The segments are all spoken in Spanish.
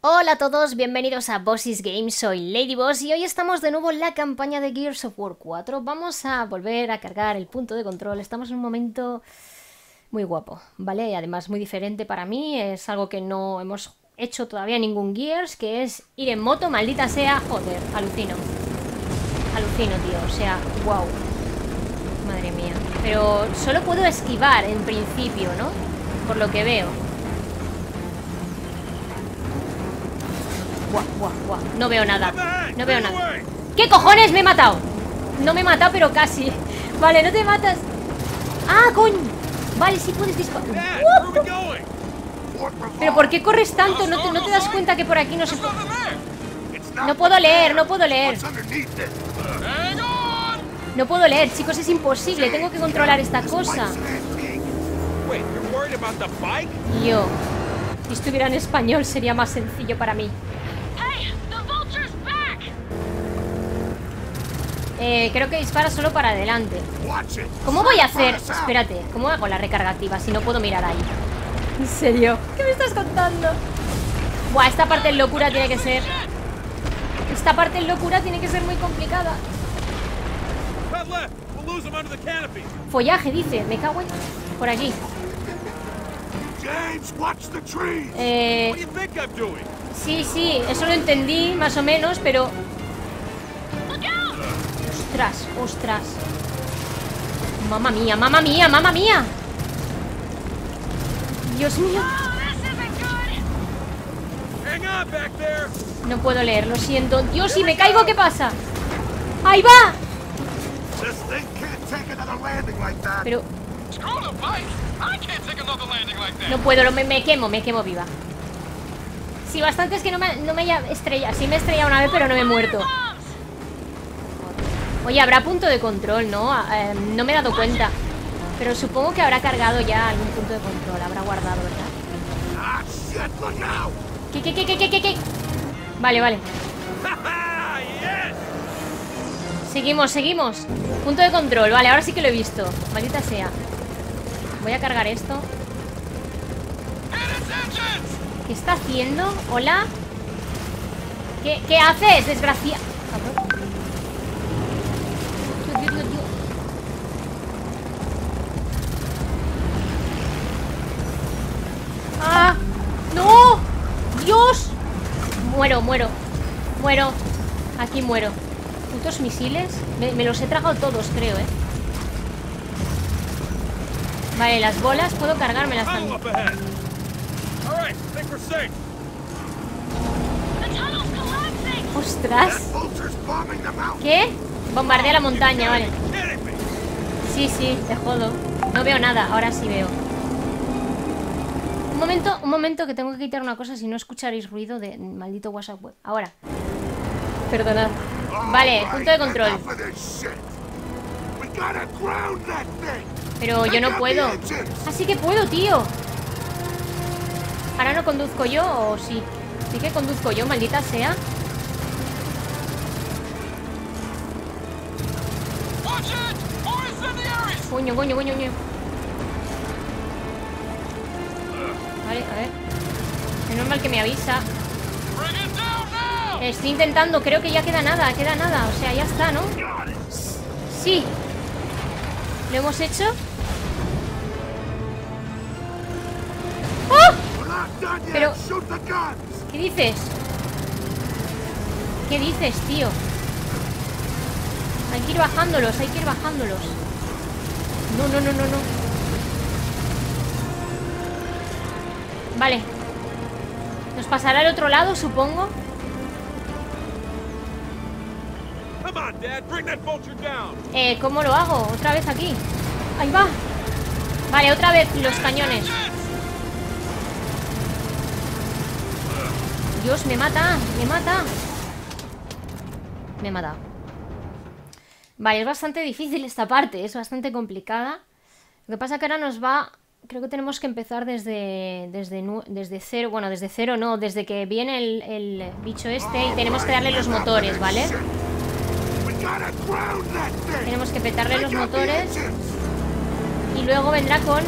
Hola a todos, bienvenidos a Bossis Games, soy Ladyboss y hoy estamos de nuevo en la campaña de Gears of War 4. Vamos a volver a cargar el punto de control, estamos en un momento muy guapo, ¿vale? Y además muy diferente para mí, es algo que no hemos hecho todavía ningún Gears, que es ir en moto, maldita sea, joder, alucino. Alucino, tío, o sea, wow. Madre mía. Pero solo puedo esquivar en principio, ¿no? Por lo que veo. Buah, buah, buah. No veo nada. No veo nada. ¿Qué cojones? Me he matado. No me he matado, pero casi. Vale, no te matas. ¡Ah, coño! Vale, sí puedes disparar. ¿Pero por qué corres tanto? ¿No te das cuenta que por aquí no se puede? No puedo leer, no puedo leer. No puedo leer, chicos, es imposible. Tengo que controlar esta cosa. Yo, si estuviera en español sería más sencillo para mí. Creo que dispara solo para adelante. ¿Cómo voy a hacer? Espérate, ¿cómo hago la recarga activa si no puedo mirar ahí? ¿En serio? ¿Qué me estás contando? Buah, esta parte en locura tiene que ser... Esta parte en locura tiene que ser muy complicada. Follaje, dice. Me cago en... Por allí. Sí, sí, eso lo entendí más o menos, pero... Ostras, ostras. Mamma mía, mamma mía, mamma mía. Dios mío. No puedo leer, lo siento. Dios, si me caigo, ¿qué pasa? ¡Ahí va! Pero... No puedo, me quemo viva. Sí, bastante es que no me haya estrellado. Sí me he estrellado una vez, pero no me he muerto. Oye, habrá punto de control, ¿no? No me he dado cuenta. Pero supongo que habrá cargado ya algún punto de control. Habrá guardado, ¿verdad? ¿Qué? Vale, vale. Seguimos. Punto de control, vale, ahora sí que lo he visto. Maldita sea. Voy a cargar esto. ¿Qué está haciendo? ¿Hola? ¿Qué haces, desgraciado? Dios. ¡Ah! ¡No! ¡Dios! Muero. Aquí muero. Putos misiles. Me los he tragado todos, creo, ¿eh? Vale, las bolas puedo cargármelas también. ¡Ostras! ¿Qué? Bombardea la montaña, vale. Sí, te jodo. No veo nada, ahora sí veo. Un momento que tengo que quitar una cosa, si no escucharéis ruido de maldito WhatsApp web. Ahora. Perdonad. Vale, punto de control. Pero yo no puedo. Así que puedo, tío. Ahora no conduzco yo, o sí. Sí que conduzco yo, maldita sea. Coño. Vale, a ver. Es normal que me avisa. Estoy intentando, creo que ya queda nada. O sea, ya está, ¿no? Sí. ¿Lo hemos hecho? ¡Oh! Pero... ¿Qué dices? ¿Qué dices, tío? Hay que ir bajándolos. No. Vale. Nos pasará al otro lado, supongo. ¿Cómo lo hago? Otra vez aquí. Ahí va. Vale, otra vez los cañones. Dios, me mata. Me he matado. Vale, es bastante difícil esta parte. Es bastante complicada. Lo que pasa que ahora nos va... Creo que tenemos que empezar desde cero. Bueno, desde cero no. Desde que viene el bicho este. Y tenemos que darle los motores, ¿vale? Tenemos que petarle los motores. Y luego vendrá con...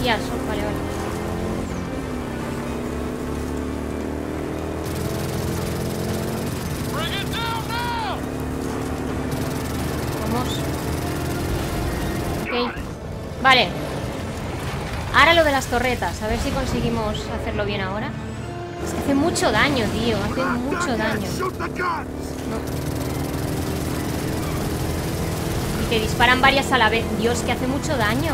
Hostias, vale, vale. Vamos. Ok. Vale. Ahora lo de las torretas. A ver si conseguimos hacerlo bien ahora. Es que hace mucho daño, tío. Hace mucho daño. No. Y que disparan varias a la vez. Dios, que hace mucho daño.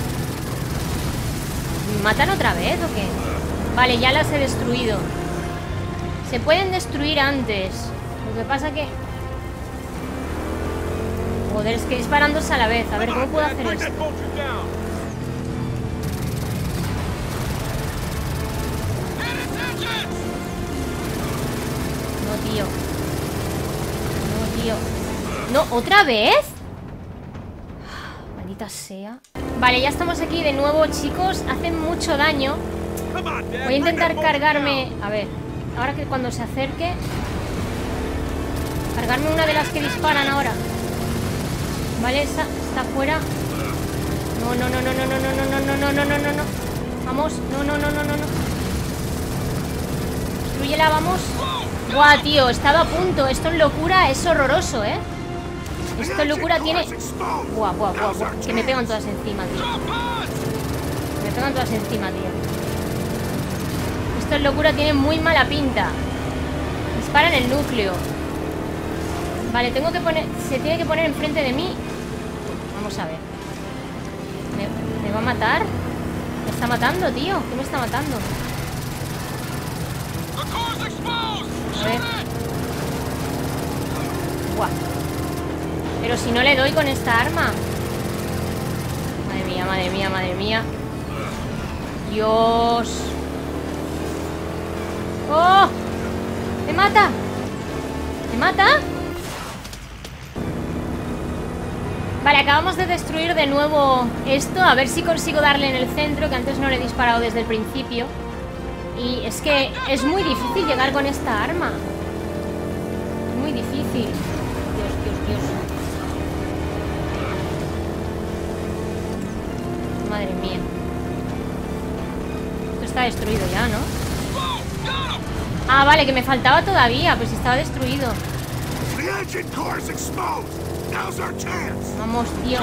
¿Me matan otra vez o qué? Vale, ya las he destruido. Se pueden destruir antes. Lo que pasa que... Joder, es que disparan dos a la vez. A ver, ¿cómo puedo hacer esto? No, tío. No, tío. No, ¿otra vez? Maldita sea. Vale, ya estamos aquí de nuevo, chicos. Hacen mucho daño. Voy a intentar cargarme... A ver, ahora que cuando se acerque... Cargarme una de las que disparan ahora. Vale, esa está fuera. No, no, no, no, no, no, no, no, no, no, no, no, no, no. Vamos, no, no, no, no, no, no. Destrúyela, vamos. Buah, tío, estaba a punto. Esto es locura, es horroroso, ¿eh? Esto es locura, tiene... Buah, buah, buah, buah. Que me pegan todas encima, tío. Me pegan todas encima, tío. Esto es locura, tiene muy mala pinta. Disparan el núcleo. Vale, tengo que poner... Se tiene que poner enfrente de mí. Vamos a ver. ¿Me va a matar? ¿Me está matando, tío? ¿Qué me está matando? A ver. Buah. Pero si no le doy con esta arma. Madre mía, madre mía, madre mía. Dios. ¡Oh! ¡Me mata! ¿Me mata? Vale, acabamos de destruir de nuevo esto. A ver si consigo darle en el centro, que antes no le he disparado desde el principio. Y es que es muy difícil llegar con esta arma. Muy difícil. Dios, Dios, Dios. Madre mía. Esto está destruido ya, ¿no? Ah, vale, que me faltaba todavía. Pues estaba destruido. Vamos, tío.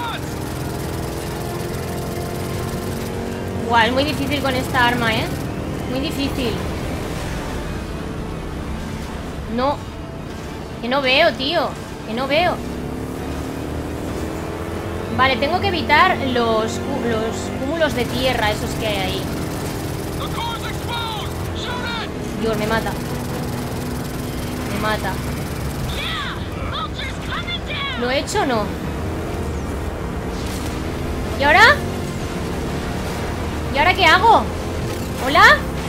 Guau, es muy difícil con esta arma, ¿eh? Muy difícil. No. Que no veo, tío. Que no veo. Vale, tengo que evitar los cúmulos de tierra, esos que hay ahí. Dios, me mata. Me mata. ¿Lo he hecho o no? ¿Y ahora? ¿Y ahora qué hago? ¿Hola?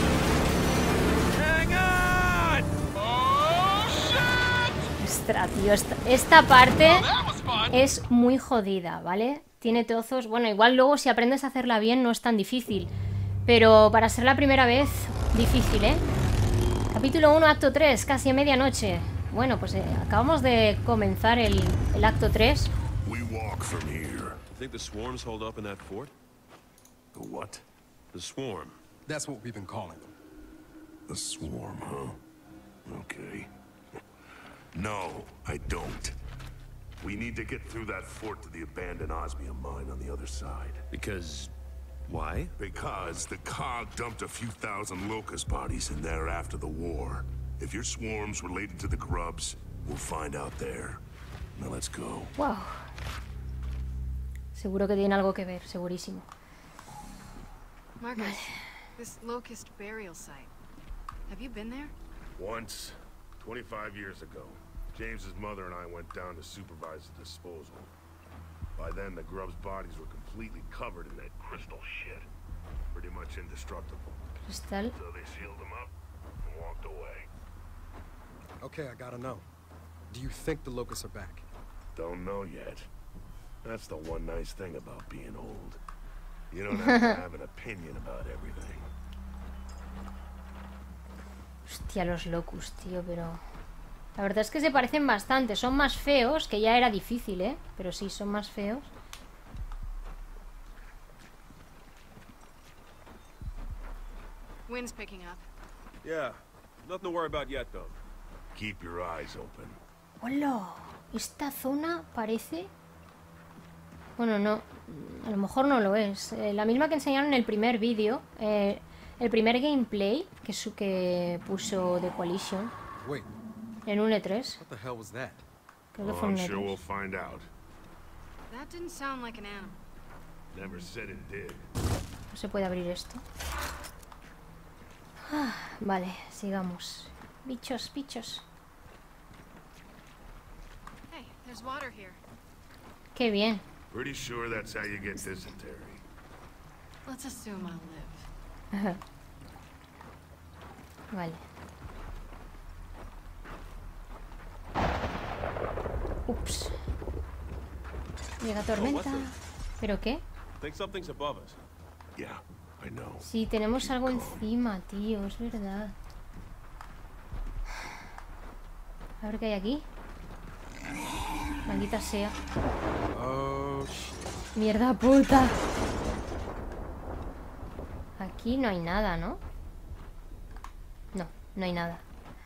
Ostras, tío, esta parte es muy jodida, ¿vale? Tiene trozos... Bueno, igual luego si aprendes a hacerla bien no es tan difícil. Pero para ser la primera vez, difícil, ¿eh? Capítulo 1, acto 3, casi a medianoche. Bueno, pues acabamos de comenzar el acto 3. We walk from here. Think the swarms hold up in that fort? The what? The swarm. That's what we've been calling them. The swarm, huh? Okay. No, I don't. We need to get through that fort to the abandoned osmium mine on the other side. Because... why? Because the COG dumped a few thousand locust bodies in there after the war. If your swarm's related to the grubs, we'll find out there. Now let's go. Wow. Seguro que tiene algo que ver, segurísimo. Marcus, this locust burial site. Have you been there? Once, 25 years ago, James's mother and I went down to supervise the disposal. By then, the grubs' bodies were completely covered in that crystal shit. Pretty much indestructible. Cristal. So they sealed them up and walked away. Okay, I gotta know. Do you think the locusts are back? Don't know yet. That's the one nice thing about being old. You don't have to have an opinion about everything. Hostia, los locus, tío, pero... La verdad es que se parecen bastante. Son más feos, que ya era difícil, ¿eh? Pero sí, son más feos. Wind's picking up. Yeah. Nothing to worry about yet, though. Keep your eyes open. Hola, esta zona parece... Bueno, no, a lo mejor no lo es. La misma que enseñaron en el primer vídeo, el primer gameplay que puso The Coalition Wait, en un E3. what the hell was that? Creo que Oh, fue I'm un sure we'll E3. find out. That didn't sound like an animal. Never said it did. No se puede abrir esto. Ah, vale, sigamos. Bichos, bichos. Hey, there's water here. Qué bien. Pretty sure that's how you get dysentery. Let's assume I'll live. Vale. Ups. Llega tormenta. ¿Pero qué? Think something's above us. Yeah, I know. Sí, tenemos algo encima, tío, es verdad. A ver qué hay aquí. Maldita sea. Oh, shit. Mierda puta. Aquí no hay nada, ¿no? No, no hay nada.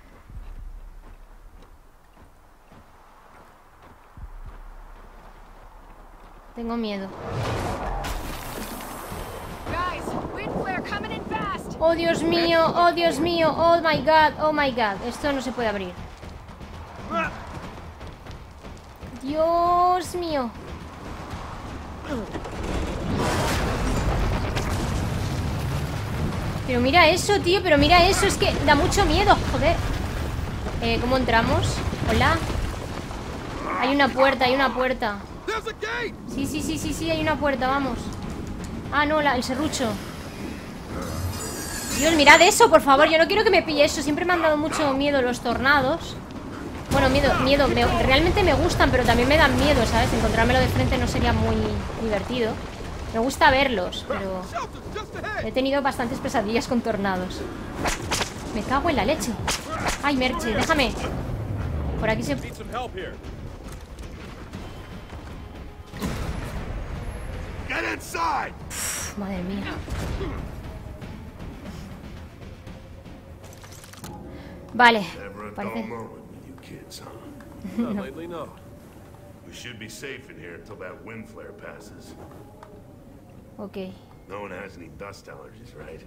Tengo miedo. Guys, wind flare coming in fast. Oh, Dios mío, oh, Dios mío, oh my god, oh my god. Esto no se puede abrir. Dios mío. Pero mira eso, tío, pero mira eso. Es que da mucho miedo, joder. ¿Cómo entramos? Hola. Hay una puerta, hay una puerta. There's a gate! Sí, sí, sí, sí, sí, hay una puerta, vamos. Ah, no, el serrucho. Dios, mirad eso, por favor. Yo no quiero que me pille eso. Siempre me han dado mucho miedo los tornados. Bueno, miedo, realmente me gustan, pero también me dan miedo, ¿sabes? Encontrármelo de frente no sería muy divertido. Me gusta verlos, pero he tenido bastantes pesadillas con tornados. Me cago en la leche. Ay, Merche, déjame. Por aquí se... Need some help here. Get inside! Uf, madre mía. Vale, Never a dull parece... moment with you kids, huh? Not lately, no. We should be safe in here until that wind flare passes. Ok. No one has any dust allergies, right?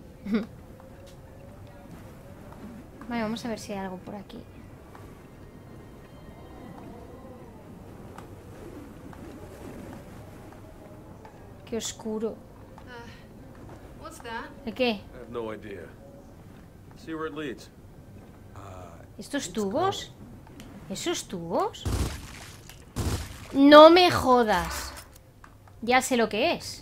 Vale, vamos a ver si hay algo por aquí. Qué oscuro. What's that? ¿El qué? I have no idea. See where it leads. ¿Estos tubos? ¿Esos tubos? No me jodas. Ya sé lo que es.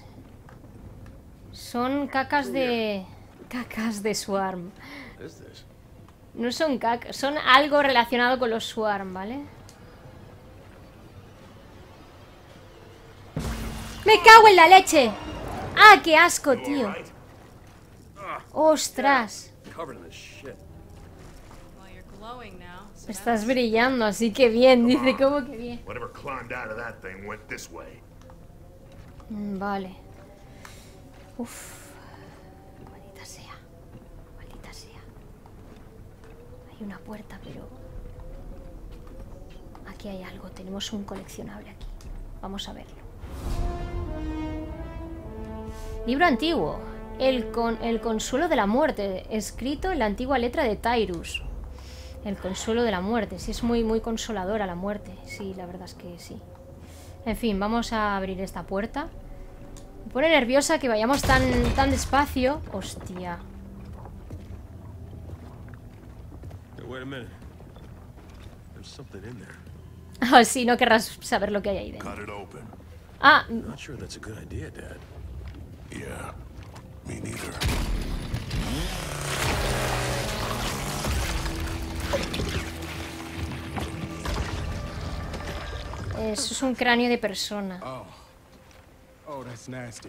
Son cacas de... Cacas de Swarm. What is this? No son cacas, son algo relacionado con los Swarm, ¿vale? ¡Me cago en la leche! ¡Ah, qué asco, tío! Alright? ¡Ostras! Covered in this shit. Well, you're glowing now. So Estás brillando, así que bien. Dice, ¿cómo que bien? Whatever climbed out of that thing went this way. Vale. Uf. Maldita sea. Maldita sea. Hay una puerta, pero... Aquí hay algo. Tenemos un coleccionable aquí. Vamos a verlo. Libro antiguo. El consuelo de la muerte. Escrito en la antigua letra de Tyrus. El consuelo de la muerte. Sí, es muy, muy consoladora la muerte. Sí, la verdad es que sí. En fin, vamos a abrir esta puerta. Me pone nerviosa que vayamos tan despacio. Hostia. Hey, wait a minute. There's something in there. Ah, sí, no querrás saber lo que hay ahí dentro. Cut it open. Ah, Not sure that's a good idea, Dad. Yeah, me neither. eso es un cráneo de persona. Oh. Oh, that's nasty.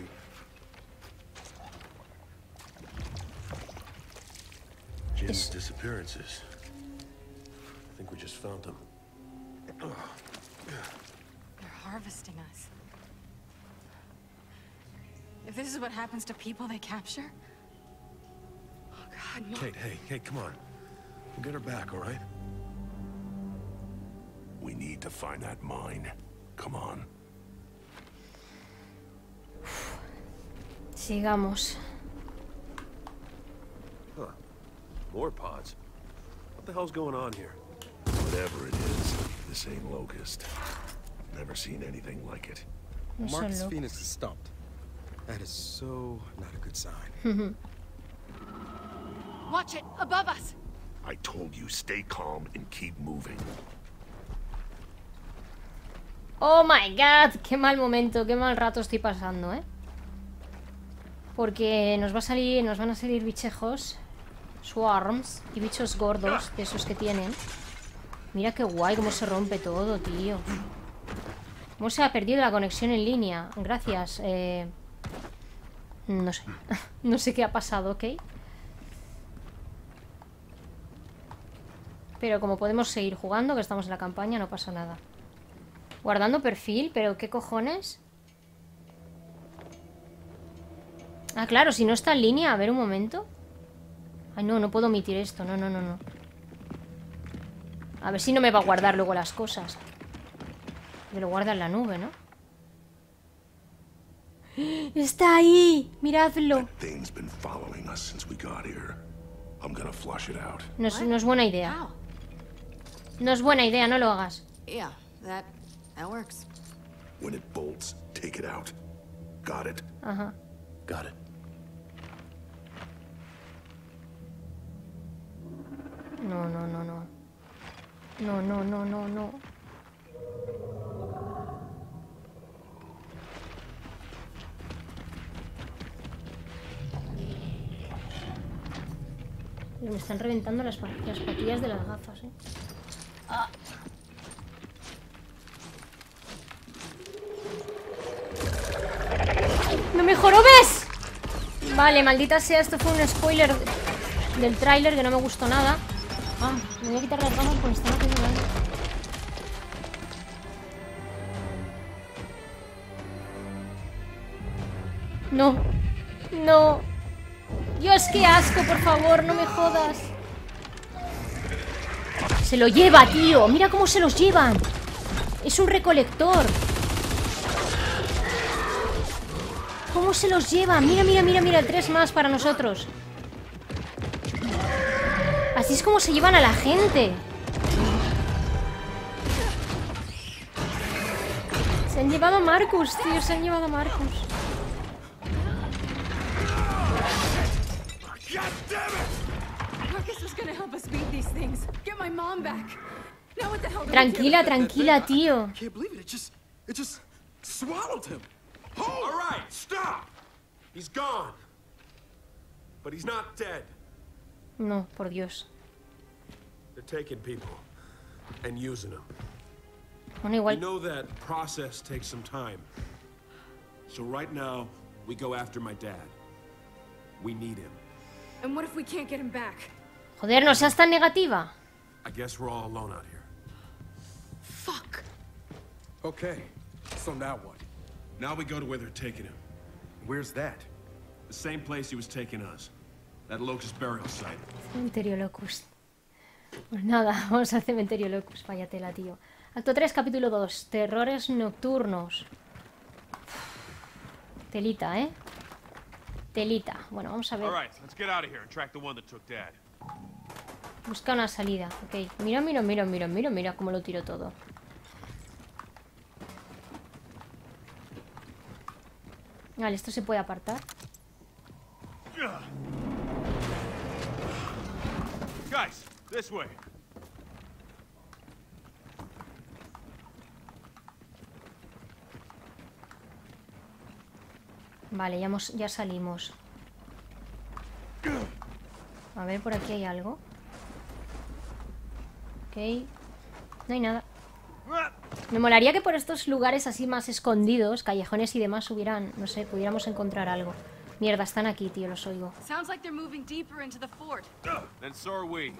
Jim's disappearances. I think we just found them. they're harvesting us. If this is what happens to people they capture, oh god, no. Kate, hey, come on. We'll get her back, all right? We need to find that mine. Come on. Sigamos. Huh. More pods. What the hell's going on here? Whatever it is, this ain't Locust. Never seen anything like it. No son Marcus locos. Phoenix is stumped. That is so not a good sign. Watch it, above us. I told you, stay calm and keep moving. Oh my god, qué mal momento, qué mal rato estoy pasando, ¿eh? Porque nos van a salir bichejos, swarms y bichos gordos de esos que tienen. Mira qué guay cómo se rompe todo, tío. Cómo se ha perdido la conexión en línea. Gracias. No sé. No sé qué ha pasado, ¿ok? Pero como podemos seguir jugando, que estamos en la campaña, no pasa nada. Guardando perfil, pero ¿qué cojones? Ah, claro, si no está en línea. A ver, un momento. Ay, no puedo omitir esto. No. A ver si no me va a guardar luego las cosas. Que lo guarda en la nube, ¿no? ¡Está ahí! ¡Miradlo! That thing's been following us since we got here. I'm gonna flush it out. No es buena idea. How? No es buena idea, no lo hagas. Yeah, that works. When it bolts, take it out. Got it? Ajá. Got it. No. No. Me están reventando las patillas de las gafas, ¿eh? Ah. ¡No me jorobes! Vale, maldita sea, esto fue un spoiler del tráiler que no me gustó nada. Ah, me voy a quitar las gafas porque están haciendo daño. No. Dios, qué asco, por favor, no me jodas. Se lo lleva, tío. Mira cómo se los llevan. Es un recolector. ¿Cómo se los lleva? Mira, 3 más para nosotros. Así es como se llevan a la gente. Se han llevado a Marcus, tío. Se han llevado a Marcus. Marcus was gonna help us beat these things. Get my mom back. Now what the hell do we do? Tranquila, tío. I can't believe it. It just swallowed him. All right, stop! He's gone. But he's not dead. No, por Dios. They're taking people and using them. Bueno, You igual. know that process takes some time. So right now, we go after my dad. We need him. And what if we can't get him back? Joder, no seas tan negativa. I guess we're all alone out here. Fuck. Okay, so now what? Now we go to where they're taking him. Where's that? The same place he was taking us. That Locust burial site. Cementerio Locust. Pues nada, vamos al Cementerio Locust. Vaya tela, tío. Acto 3, capítulo 2. Terrores nocturnos. Telita, ¿eh? Telita. Bueno, vamos a ver. All right, let's get out of here and track the one that took Dad. Busca una salida. Ok. Mira cómo lo tiro todo. Vale, esto se puede apartar. Guys, this way. Vale, ya salimos. A ver, por aquí hay algo. Ok. No hay nada. Me molaría que por estos lugares así más escondidos, callejones y demás, hubieran, no sé, pudiéramos encontrar algo. Mierda, están aquí, tío, los oigo. Sounds like they're moving deeper into the fort. Then so are we.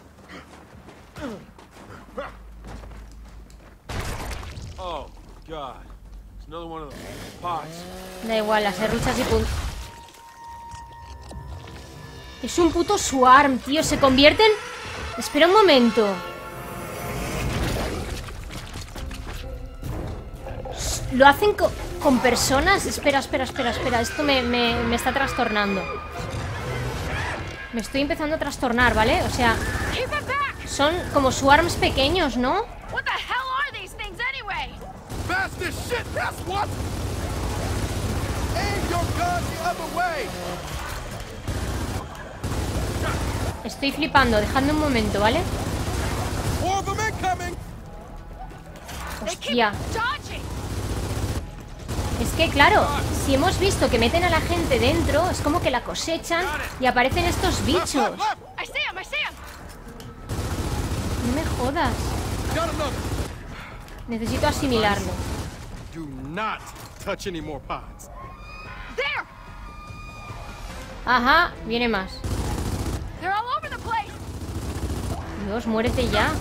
Oh, God. It's another one of those pots. Da igual, las serruchas y punto. Es un puto swarm, tío. Se convierten... Espera un momento. ¿Lo hacen con personas? Espera. Esto me está trastornando. Me estoy empezando a trastornar, ¿vale? O sea, son como swarms pequeños, ¿no? What the hell are these things anyway? Fast as shit, that's what! Aim your gun the other way! Estoy flipando, dejadme un momento, ¿vale? More of them incoming! Hostia. Dodging. Es que, claro, si hemos visto que meten a la gente dentro, es como que la cosechan y aparecen estos bichos. I see him. No me jodas. Got another. Necesito asimilarlo. Do not touch any more pods. There. Ajá, viene más. They're all over the place. Dios, muérete ya.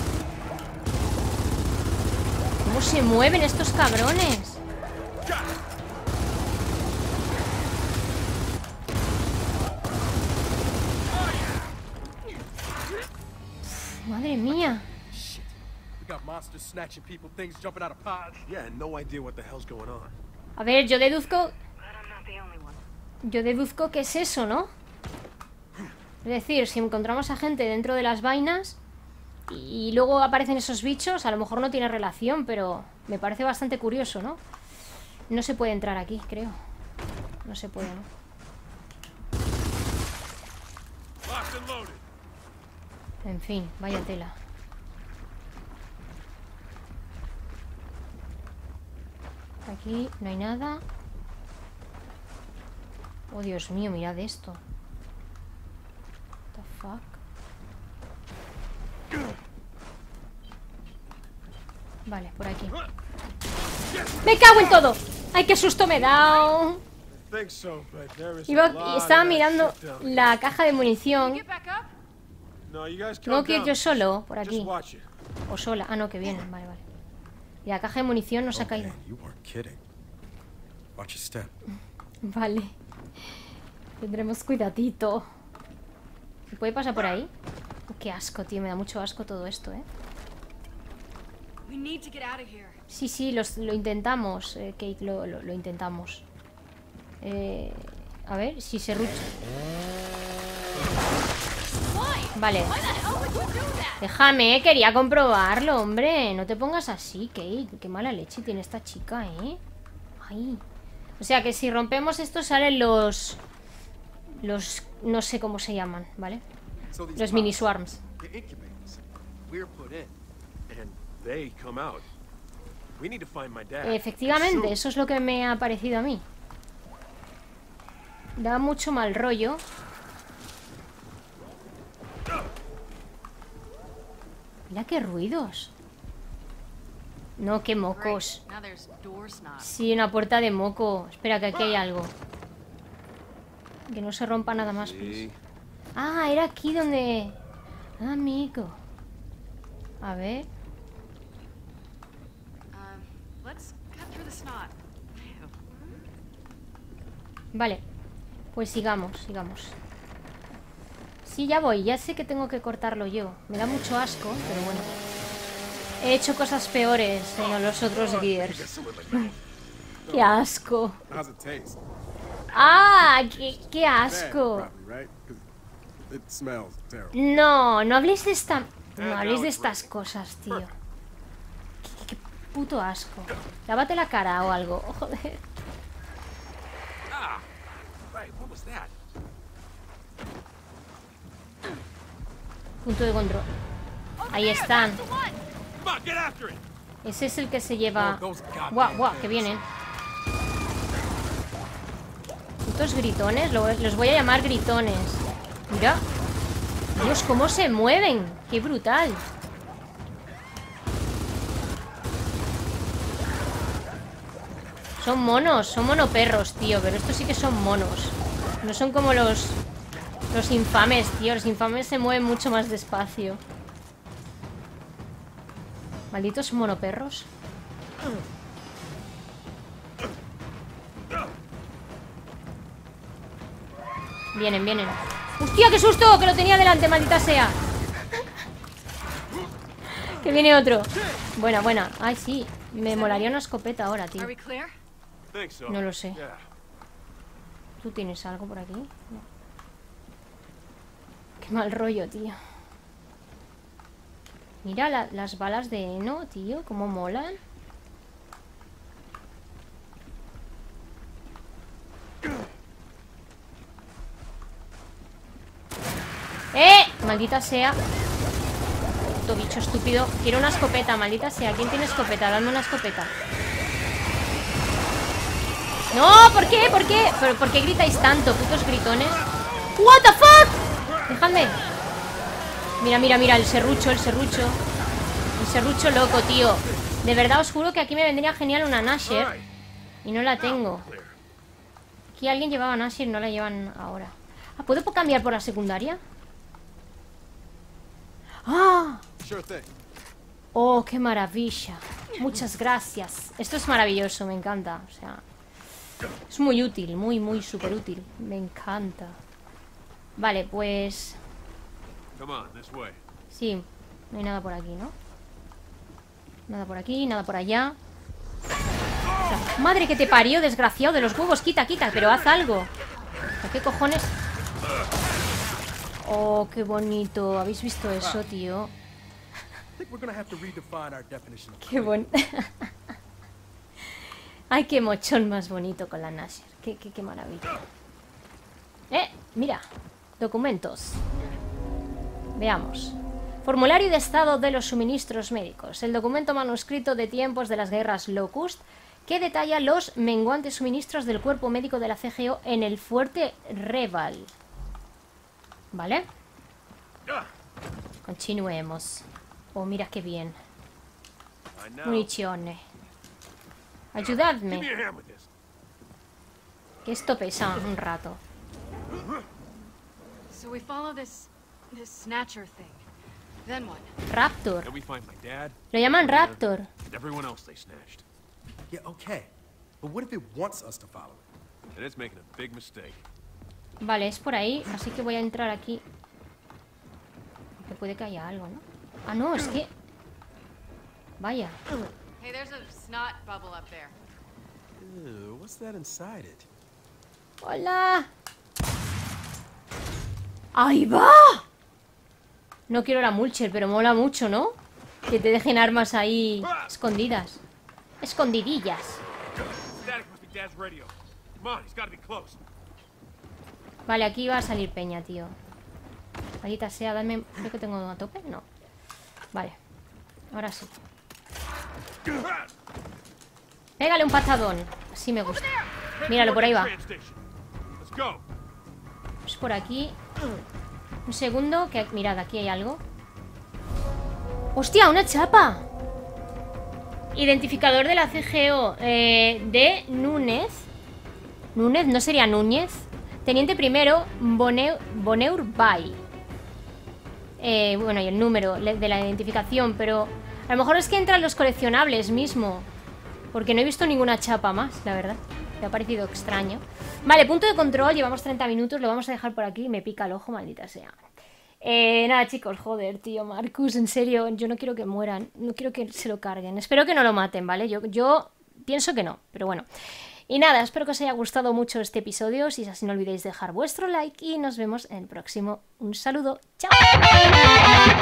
¿Cómo se mueven estos cabrones? Madre mía. Shit. We got monsters snatching people, things jumping out of pods. Yeah, no idea what the hell's going on. A ver, yo deduzco... But I'm not the only one. Yo deduzco que es eso, ¿no? Es decir, si encontramos a gente dentro de las vainas y luego aparecen esos bichos, a lo mejor no tiene relación, pero me parece bastante curioso, ¿no? No se puede entrar aquí, creo. No se puede, ¿no? Locked and loaded. En fin, vaya tela. Aquí no hay nada. Oh, Dios mío, mirad esto. What the fuck? Vale, por aquí. ¡Me cago en todo! ¡Ay, qué susto me he dado! Think so, but there is a Iba, lot estaba of that mirando shit down there. la caja de munición. Get back up. No, you guys Tengo calm que ir down. yo solo, por Just aquí. watch it. O sola. Ah, no, que vienen. Vale, vale. Y la caja de munición no se ha Oh, caído. man, you are kidding. Watch your step. Vale. Tendremos cuidadito. ¿Se puede pasar por ahí? Qué asco, tío. Me da mucho asco todo esto, ¿eh? We need to get out of here. Sí, sí, lo intentamos, Kate, lo intentamos. A ver, si se rucha. Why? Vale. Why the hell would you do that? Déjame, quería comprobarlo, hombre. No te pongas así, Kate. Qué mala leche tiene esta chica, ¿eh? Ay. O sea que si rompemos esto salen los... no sé cómo se llaman, ¿vale? So these Los pods, mini swarms. they're incubators. We're put in. And they come out. We need to find my dad. Efectivamente, Soon. eso es lo que me ha parecido a mí. Da mucho mal rollo. Mira qué ruidos. No, qué mocos. Now there's door snot. Sí, una puerta de moco. Espera, que aquí hay algo. Que no se rompa nada más, please. Sí. Ah, era aquí donde... Amigo. A ver. Let's cut through the snot. Ew. Vale. Pues sigamos, sigamos. Sí, ya voy. Ya sé que tengo que cortarlo yo. Me da mucho asco, pero bueno. He hecho cosas peores en los otros Gears. ¡Qué asco! How's it taste? ¡Ah! ¡Qué Bad, asco! probably, right? 'Cause it smells terrible. No, no habléis de esta... No habléis de estas cosas, tío. Qué puto asco. Lávate la cara o algo. Joder. Ah! Right, what was that? Punto de control. Ahí están. The one. Come on, get after it! Ese es el que se lleva... Oh, those goddamn Guau, guau, que things. vienen. Putos gritones, los voy a llamar gritones. Mira. Dios, cómo se mueven. Qué brutal. Son monos, son monoperros, tío. Pero estos sí que son monos. No son como los infames, tío. Los infames se mueven mucho más despacio. Malditos monoperros. Vienen, vienen. ¡Hostia, qué susto! Que lo tenía delante, maldita sea. Que viene otro. Buena, buena. Ay, sí. Me molaría una escopeta ahora, tío. Are we clear? Think so. No lo sé. Yeah. ¿Tú tienes algo por aquí? No. Qué mal rollo, tío. Mira las balas de heno, tío. Cómo molan. Maldita sea. Puto bicho estúpido. Quiero una escopeta, maldita sea. ¿Quién tiene escopeta? Dame una escopeta. No, ¿por qué? ¿Por qué? ¿Pero por qué gritáis tanto, putos gritones? What the fuck? Dejadme. Mira, mira, mira, el serrucho, el serrucho. El serrucho loco, tío. De verdad os juro que aquí me vendría genial una Nasher. Y no la tengo. Aquí alguien llevaba Nasher y no la llevan ahora. Ah, ¿puedo cambiar por la secundaria? ¡Ah! Sure thing. ¡Oh, qué maravilla! Muchas gracias. Esto es maravilloso, me encanta. O sea, es muy útil, muy, muy súper útil. Me encanta. Vale, pues... Come on, this way. Sí, no hay nada por aquí, ¿no? Nada por aquí, nada por allá. O sea, madre que te parió, desgraciado de los huevos. Quita, quita, pero haz algo. ¿Qué cojones? Oh, qué bonito. ¿Habéis visto eso, tío? I think we're gonna have to redefine our definition of Qué bonito. Ay, qué mochón más bonito con la Nasher. Qué maravilla. Mira. Documentos. Veamos. Formulario de estado de los suministros médicos. El documento manuscrito de tiempos de las guerras Locust que detalla los menguantes suministros del cuerpo médico de la CGO en el fuerte Reval. ¿Vale? Continuemos. Oh, mira qué bien. I know. Munizione. Give Ayudadme. me a hand with this. Que esto pesa un rato. So we follow this snatcher thing. Then what? Raptor. Then we find my dad Lo llaman Raptor. and everyone else they snatched. Yeah, okay. But what if it wants us to follow it? And it's making a big mistake. Vale, es por ahí, así que voy a entrar aquí. Que puede que haya algo, ¿no? Ah, no, es que... Vaya. Hey, there's a snot bubble up there. Ew, what's that inside it? ¡Hola! ¡Ahí va! No quiero la Mulcher, pero mola mucho, ¿no? Que te dejen armas ahí escondidas. Escondidillas. Static must be Dad's radio. Come on, he's gotta be close. Vale, aquí va a salir peña, tío. Maldita sea, dame... Creo que tengo a tope, no. Vale, ahora sí. Pégale un patadón. Así me gusta. Míralo, por ahí va. Train station. Let's go. Es por aquí. Un segundo, que... Mirad, aquí hay algo. ¡Hostia, una chapa! Identificador de la CGO de Núñez. ¿Núñez? ¿No sería Núñez? Teniente primero, Bonheur Bay. Bueno, y el número de la identificación, pero a lo mejor es que entran los coleccionables mismo. Porque no he visto ninguna chapa más, la verdad. Me ha parecido extraño. Vale, punto de control, llevamos 30 minutos, lo vamos a dejar por aquí. Me pica el ojo, maldita sea. Nada, chicos, joder, tío, Marcus, en serio, yo no quiero que mueran. No quiero que se lo carguen. Espero que no lo maten, ¿vale? Yo pienso que no, pero bueno. Y nada, espero que os haya gustado mucho este episodio. Si es así, no olvidéis dejar vuestro like y nos vemos en el próximo. Un saludo, chao.